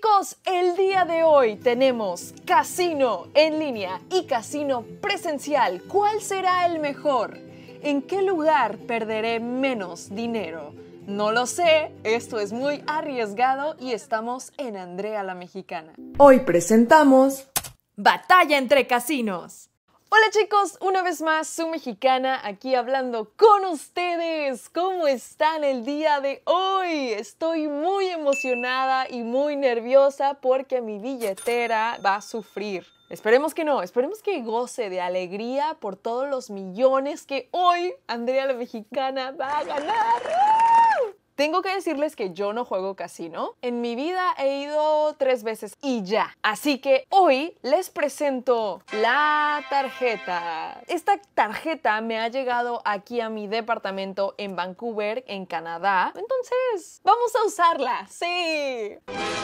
Chicos, el día de hoy tenemos casino en línea y casino presencial. ¿Cuál será el mejor? ¿En qué lugar perderé menos dinero? No lo sé, esto es muy arriesgado y estamos en Andrea la Mexicana. Hoy presentamos Batalla entre casinos. Hola chicos, una vez más su mexicana aquí hablando con ustedes. ¿Cómo están el día de hoy? Estoy muy emocionada y muy nerviosa porque mi billetera va a sufrir. Esperemos que no, esperemos que goce de alegría por todos los millones que hoy Andrea la Mexicana va a ganar. Tengo que decirles que yo no juego casino. En mi vida he ido 3 veces y ya. Así que hoy les presento la tarjeta. Esta tarjeta me ha llegado aquí a mi departamento en Vancouver, en Canadá. Entonces, vamos a usarla. ¡Sí!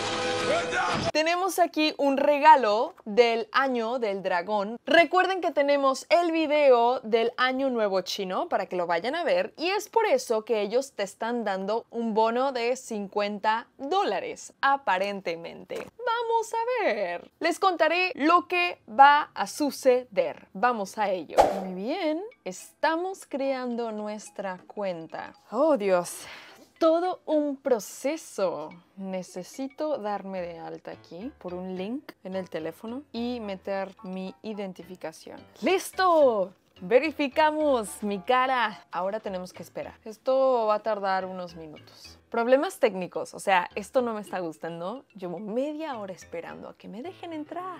Tenemos aquí un regalo del año del dragón. Recuerden que tenemos el video del año nuevo chino para que lo vayan a ver y es por eso que ellos te están dando un bono de $50 aparentemente. Vamos a ver. Les contaré lo que va a suceder. Vamos a ello. Muy bien. Estamos creando nuestra cuenta. Oh, Dios. Todo un proceso. Necesito darme de alta aquí por un link en el teléfono y meter mi identificación. ¡Listo! Verificamos mi cara. Ahora tenemos que esperar. Esto va a tardar unos minutos. Problemas técnicos. O sea, esto no me está gustando. Llevo media hora esperando a que me dejen entrar.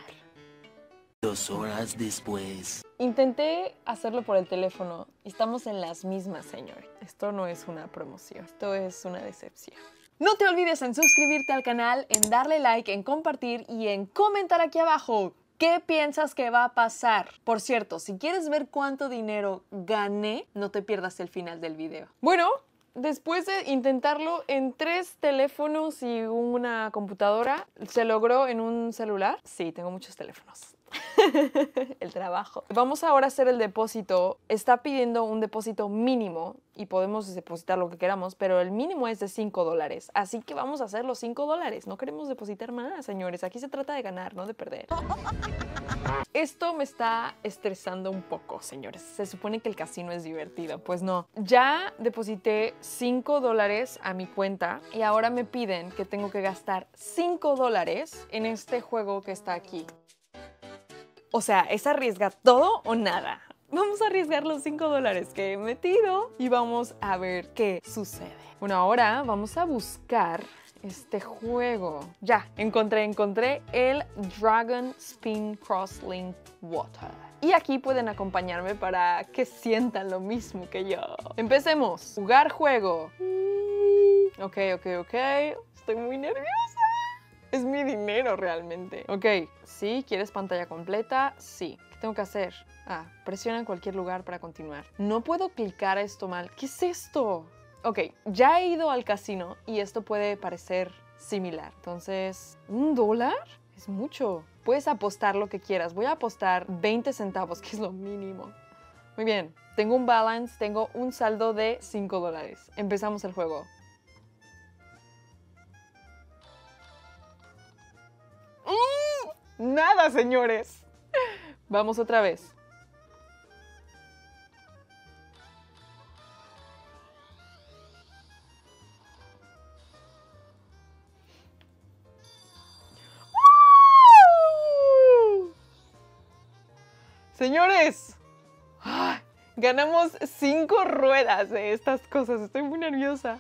2 horas después. Intenté hacerlo por el teléfono y estamos en las mismas, señor. Esto no es una promoción, esto es una decepción. No te olvides en suscribirte al canal, en darle like, en compartir y en comentar aquí abajo qué piensas que va a pasar. Por cierto, si quieres ver cuánto dinero gané, no te pierdas el final del video. Bueno, después de intentarlo en 3 teléfonos y una computadora, ¿se logró en un celular? Sí, tengo muchos teléfonos. El trabajo. Vamos ahora a hacer el depósito. Está pidiendo un depósito mínimo y podemos depositar lo que queramos, pero el mínimo es de $5. Así que vamos a hacer los $5. No queremos depositar más, señores. Aquí se trata de ganar, no de perder. Esto me está estresando un poco, señores. Se supone que el casino es divertido. Pues no. Ya deposité $5 a mi cuenta y ahora me piden que tengo que gastar $5 en este juego que está aquí. O sea, ¿es arriesgar todo o nada? Vamos a arriesgar los $5 que he metido y vamos a ver qué sucede. Bueno, ahora vamos a buscar este juego. Ya, encontré el Dragon Spin Crosslink Water. Y aquí pueden acompañarme para que sientan lo mismo que yo. Empecemos. Jugar juego. Ok. Estoy muy nerviosa. Es mi dinero realmente. Ok, sí, ¿quieres pantalla completa? Sí. ¿Qué tengo que hacer? Presiona en cualquier lugar para continuar. No puedo clicar a esto mal. ¿Qué es esto? Ok, ya he ido al casino y esto puede parecer similar. Entonces, $1 es mucho. Puedes apostar lo que quieras. Voy a apostar 20 centavos, que es lo mínimo. Muy bien, tengo un balance, tengo un saldo de $5. Empezamos el juego. Nada, señores. Vamos otra vez. Señores, ganamos 5 ruedas de estas cosas. Estoy muy nerviosa.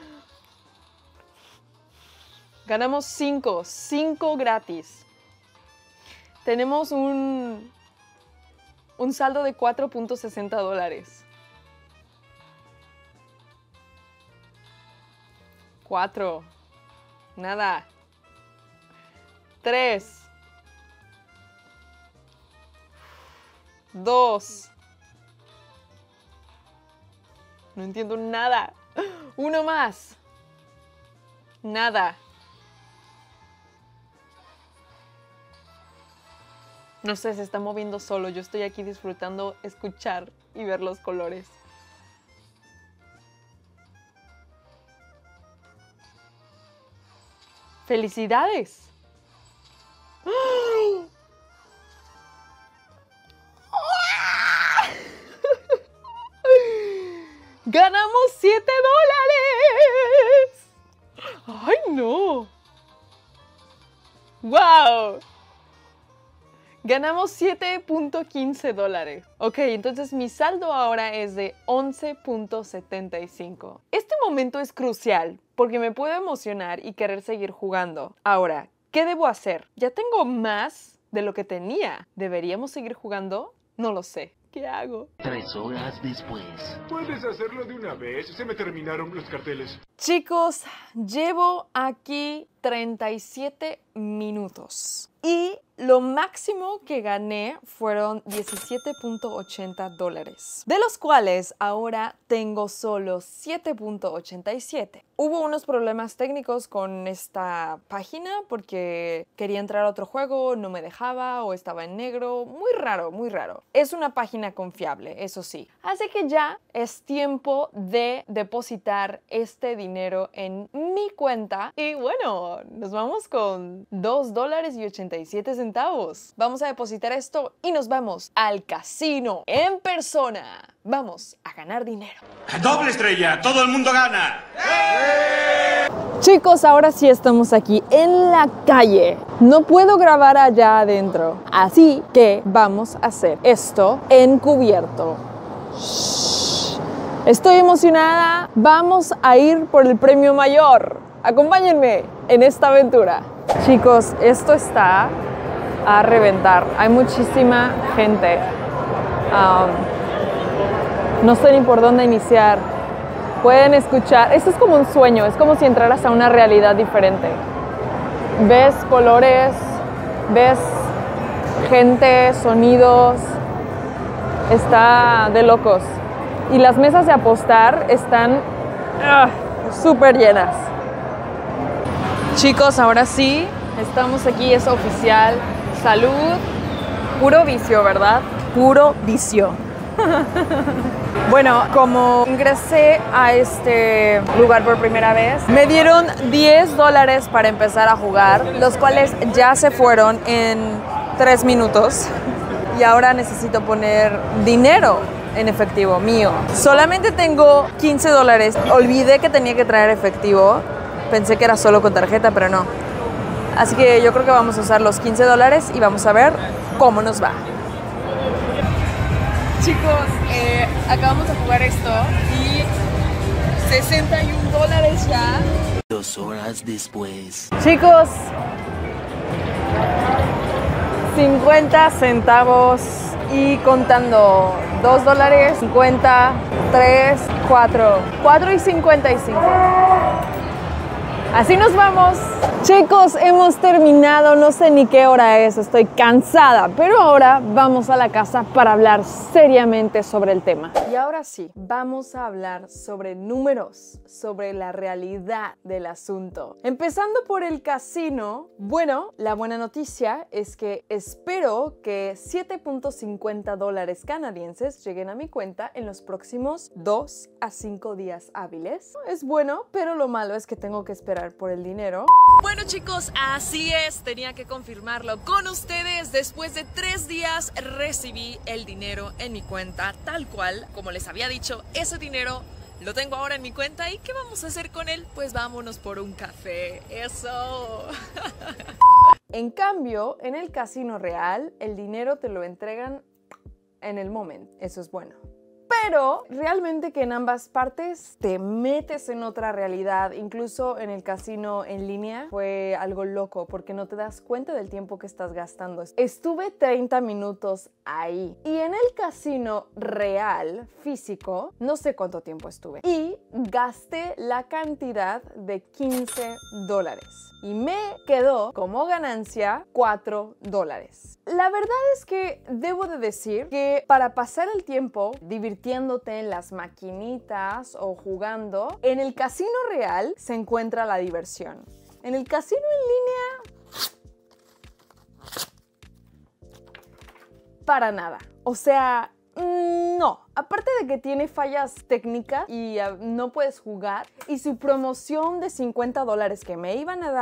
Ganamos 5 gratis. Tenemos un saldo de $4.60. 4. Nada. 3. 2. No entiendo nada. 1 más. Nada. No sé, se está moviendo solo. Yo estoy aquí disfrutando escuchar y ver los colores. ¡Felicidades! ¡Ganamos $7! ¡Ay, no! ¡Wow! Ganamos $7.15. Ok, entonces mi saldo ahora es de 11.75. Este momento es crucial porque me puedo emocionar y querer seguir jugando. Ahora, ¿qué debo hacer? Ya tengo más de lo que tenía. ¿Deberíamos seguir jugando? No lo sé. ¿Qué hago? 3 horas después. ¿Puedes hacerlo de una vez? Se me terminaron los carteles. Chicos, llevo aquí 37 minutos y lo máximo que gané fueron $17.80, de los cuales ahora tengo solo 7.87. Hubo unos problemas técnicos con esta página porque quería entrar a otro juego, no me dejaba o estaba en negro. Muy raro, muy raro. Es una página confiable, eso sí. Así que ya es tiempo de depositar este dinero en mi cuenta. Y bueno, nos vamos con $2.87. Vamos a depositar esto y nos vamos al casino en persona. Vamos a ganar dinero. ¡Doble estrella! ¡Todo el mundo gana! Chicos, ahora sí estamos aquí en la calle. No puedo grabar allá adentro, así que vamos a hacer esto encubierto. Shh. Estoy emocionada. Vamos a ir por el premio mayor. Acompáñenme en esta aventura. Chicos, esto está a reventar. Hay muchísima gente. No sé ni por dónde iniciar. Pueden escuchar. Esto es como un sueño. Es como si entraras a una realidad diferente. Ves colores, ves gente, sonidos. Está de locos. Y las mesas de apostar están súper llenas. Chicos, ahora sí, estamos aquí, es oficial. Salud, puro vicio, ¿verdad? Puro vicio. Bueno, como ingresé a este lugar por primera vez, me dieron $10 para empezar a jugar, los cuales ya se fueron en 3 minutos. Y ahora necesito poner dinero en efectivo mío. Solamente tengo $15. Olvidé que tenía que traer efectivo. Pensé que era solo con tarjeta, pero no. Así que yo creo que vamos a usar los $15 y vamos a ver cómo nos va. Chicos, acabamos de jugar esto y $61 ya. 2 horas después. Chicos, 50 centavos y contando. $2, 50, 3, 4 y 55. Así nos vamos. Chicos, hemos terminado, no sé ni qué hora es, estoy cansada, pero ahora vamos a la casa para hablar seriamente sobre el tema. Y ahora sí, vamos a hablar sobre números, sobre la realidad del asunto. Empezando por el casino, bueno, la buena noticia es que espero que $7.50 canadienses lleguen a mi cuenta en los próximos 2 a 5 días hábiles. Es bueno, pero lo malo es que tengo que esperar por el dinero. Bueno chicos, así es, tenía que confirmarlo con ustedes. Después de 3 días recibí el dinero en mi cuenta, tal cual, como les había dicho, ese dinero lo tengo ahora en mi cuenta. ¿Y qué vamos a hacer con él? Pues vámonos por un café, eso. En cambio, en el casino real, el dinero te lo entregan en el momento, eso es bueno. Pero realmente que en ambas partes te metes en otra realidad. Incluso en el casino en línea fue algo loco porque no te das cuenta del tiempo que estás gastando. Estuve 30 minutos ahí. Y en el casino real, físico, no sé cuánto tiempo estuve. Y gasté la cantidad de $15. Y me quedó como ganancia $4. La verdad es que debo de decir que para pasar el tiempo divirtiéndote en las maquinitas o jugando, en el casino real se encuentra la diversión. En el casino en línea, para nada. O sea, no. Aparte de que tiene fallas técnicas y no puedes jugar, y su promoción de $50 que me iban a dar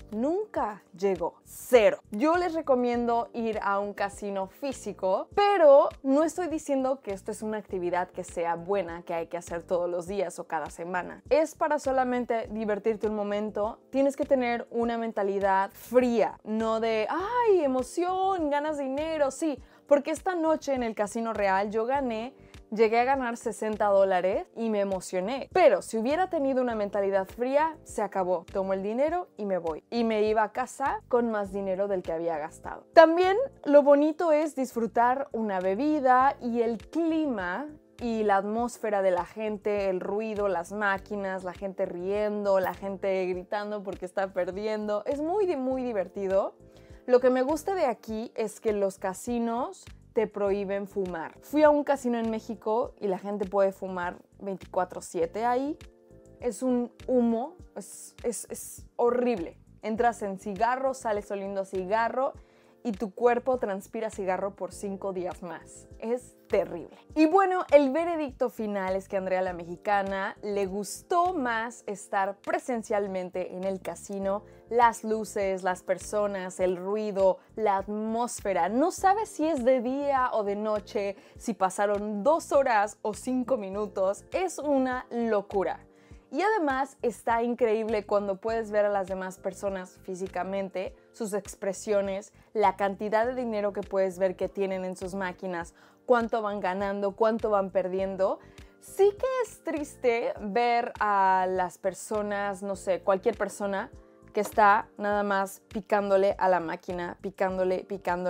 nunca llegó. Cero. Yo les recomiendo ir a un casino físico, pero no estoy diciendo que esto es una actividad que sea buena, que hay que hacer todos los días o cada semana. Es para solamente divertirte un momento. Tienes que tener una mentalidad fría, no de, ay, emoción, ganas dinero, sí, porque esta noche en el casino real yo llegué a ganar $60 y me emocioné. Pero si hubiera tenido una mentalidad fría, se acabó. Tomo el dinero y me voy. Y me iba a casa con más dinero del que había gastado. También lo bonito es disfrutar una bebida y el clima y la atmósfera de la gente, el ruido, las máquinas, la gente riendo, la gente gritando porque está perdiendo. Es muy divertido. Lo que me gusta de aquí es que los casinos te prohíben fumar. Fui a un casino en México y la gente puede fumar 24/7 ahí. Es un humo, es horrible. Entras en cigarro, sales oliendo a cigarro y tu cuerpo transpira cigarro por 5 días más. Es terrible. Y bueno, el veredicto final es que a Andrea la Mexicana le gustó más estar presencialmente en el casino. Las luces, las personas, el ruido, la atmósfera. No sabe si es de día o de noche, si pasaron 2 horas o 5 minutos. Es una locura. Y además está increíble cuando puedes ver a las demás personas físicamente, sus expresiones, la cantidad de dinero que puedes ver que tienen en sus máquinas, cuánto van ganando, cuánto van perdiendo. Sí que es triste ver a las personas, no sé, cualquier persona que está nada más picándole a la máquina, picándole,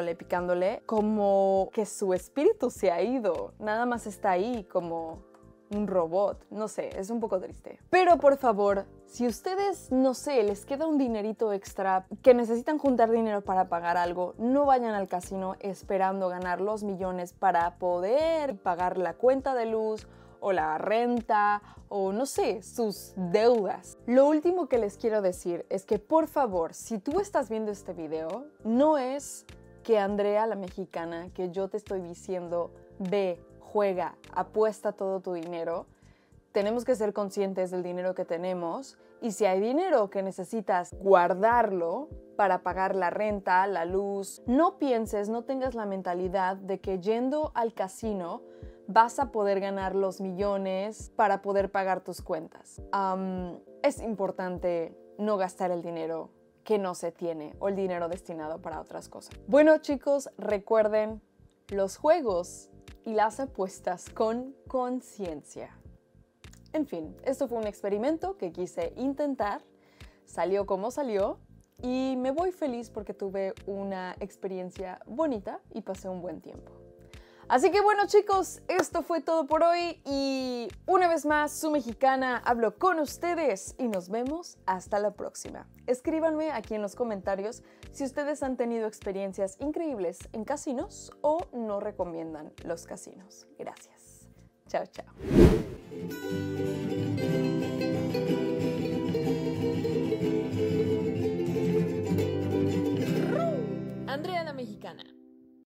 como que su espíritu se ha ido, nada más está ahí como un robot, no sé, es un poco triste. Pero por favor, si ustedes, no sé, les queda un dinerito extra, que necesitan juntar dinero para pagar algo, no vayan al casino esperando ganar los millones para poder pagar la cuenta de luz o la renta o no sé, sus deudas. Lo último que les quiero decir es que por favor, si tú estás viendo este video, no es que Andrea la Mexicana, que yo te estoy diciendo, ve, juega, apuesta todo tu dinero. Tenemos que ser conscientes del dinero que tenemos y si hay dinero que necesitas guardarlo para pagar la renta, la luz, no pienses, no tengas la mentalidad de que yendo al casino vas a poder ganar los millones para poder pagar tus cuentas. Es importante no gastar el dinero que no se tiene o el dinero destinado para otras cosas. Bueno, chicos, recuerden los juegos y las apuestas con conciencia. En fin, esto fue un experimento que quise intentar, salió como salió y me voy feliz porque tuve una experiencia bonita y pasé un buen tiempo. Así que bueno, chicos, esto fue todo por hoy y una vez más, su mexicana habló con ustedes y nos vemos hasta la próxima. Escríbanme aquí en los comentarios si ustedes han tenido experiencias increíbles en casinos o no recomiendan los casinos. Gracias. Chao, chao.